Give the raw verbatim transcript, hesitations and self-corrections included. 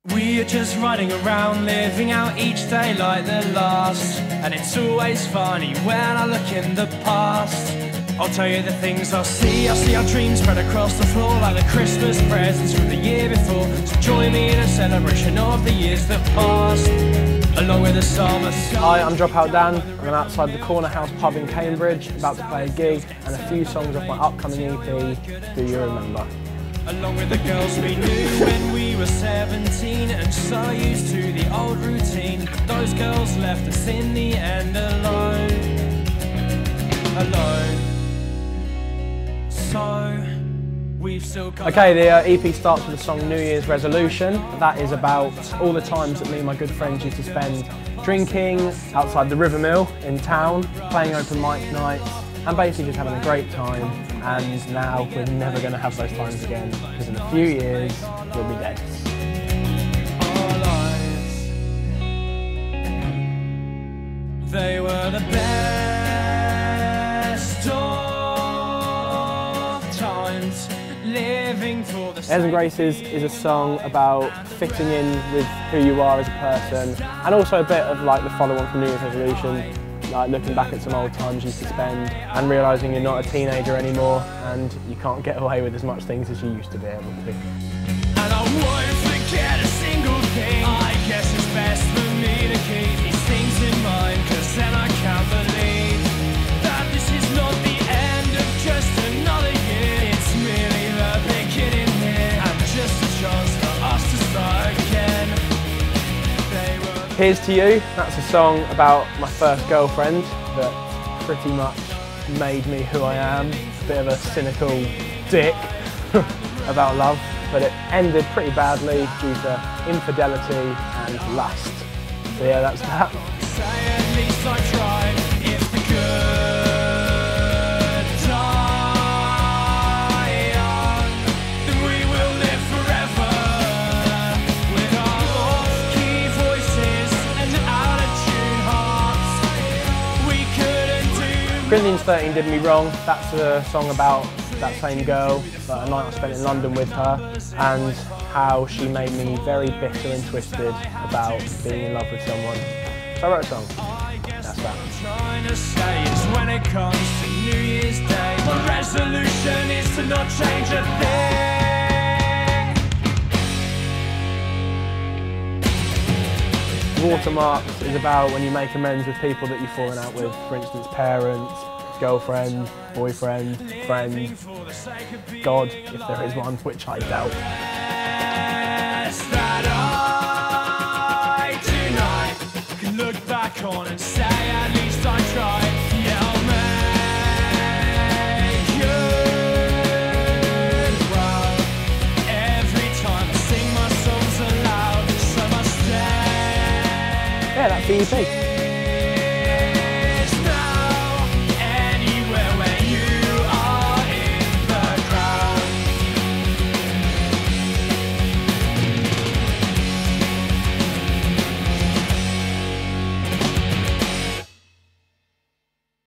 We are just running around, living out each day like the last. And it's always funny when I look in the past. I'll tell you the things I'll see. I'll see our dreams spread across the floor like the Christmas presents from the year before. So join me in a celebration of the years that passed, along with the summer sun. Hi, I'm Dropout Dan. I'm outside the Corner House pub in Cambridge, about to play a gig and a few songs off my upcoming E P, Do You Remember? Along with the girls we knew when we were seventeen, and so used to the old routine. But those girls left us in the end alone, alone. So we've still got. Okay, the uh, E P starts with the song New Year's Resolution. That is about all the times that me and my good friends used to spend drinking outside the River Mill in town, playing open mic nights, and basically just having a great time. And now we're never going to have those times again, because in a few years we'll be dead. Our lives, they were the best of times, living for the Airs and Graces is a song about fitting in with who you are as a person, and also a bit of like the follow-on from New Year's Resolution. Like looking back at some old times you used to spend and realising you're not a teenager anymore and you can't get away with as much things as you used to be able to. And I won't forget a single thing. I guess it's best for me to keep these things in mind, cause then I can't believe that this is not the end of just another year. It's merely the beginning here, and just a chance for us to start again. They were Here's to You. That's a song about my first girlfriend that pretty much made me who I am. A bit of a cynical dick about love, but it ended pretty badly due to infidelity and lust. So yeah, that's that. say at least I tried. If the good die young, then we will live forever with our off-key voices and out-of-tune hearts. We couldn't do. Corinthians thirteen Did Me Wrong. That's a song about that same girl, but a night I spent in London with her, and how she made me very bitter and twisted about being in love with someone. So I wrote a song. That's that. I'm trying to say is when it comes to New Year's Day, my resolution is to not change a thing. Watermarks is about when you make amends with people that you've fallen out with, for instance parents, girlfriend, boyfriend, friend, God, if there is one, which I doubt. That I tonight can look back on and say at least I tried. Yeah, I'll make good. Well, every time I sing my songs aloud, so much stay. Yeah, that's the E P.